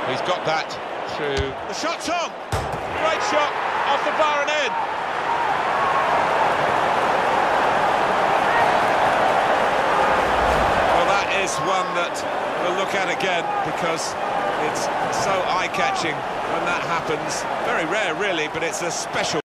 He's got that through. The shot's on! Great shot, off the bar and in. Well, that is one that we'll look at again, because it's so eye-catching when that happens. Very rare, really, but it's a special